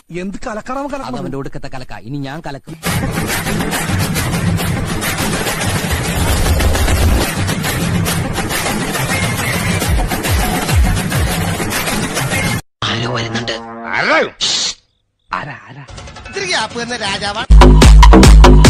എന്ത് കലക്കണം അവന്റെ ഒടുക്കത്തെ കലക്ക. ഇനി ഞാൻ കലക്കും. ആരോ വരുന്നുണ്ട്. ആരാ ഇത്തിരി ഗ്യാപ്പ് തന്നെ രാജാവാണ്.